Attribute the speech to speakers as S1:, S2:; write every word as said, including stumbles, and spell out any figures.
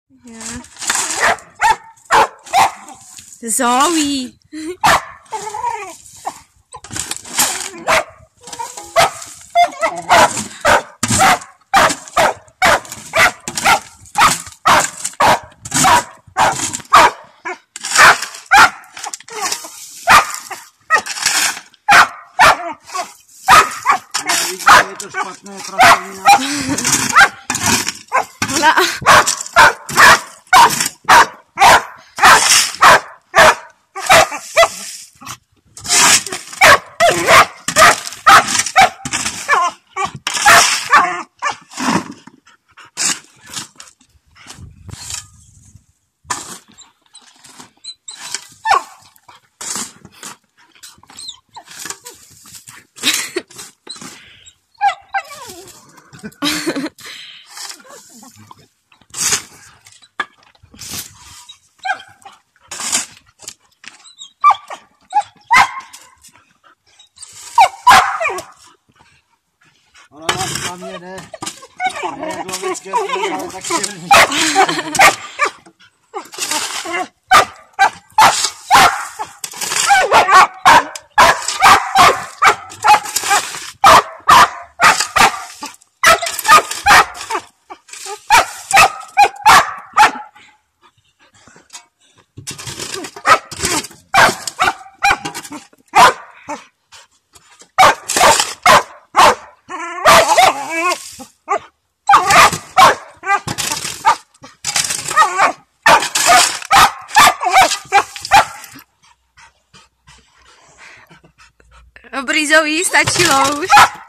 S1: Ja. Zoe.
S2: Je to špatné trasení.
S1: Hola.
S2: Ona na mě ne, ne jak lovické, ale tak silný.
S1: Dobrý, Zoe, stačilo už.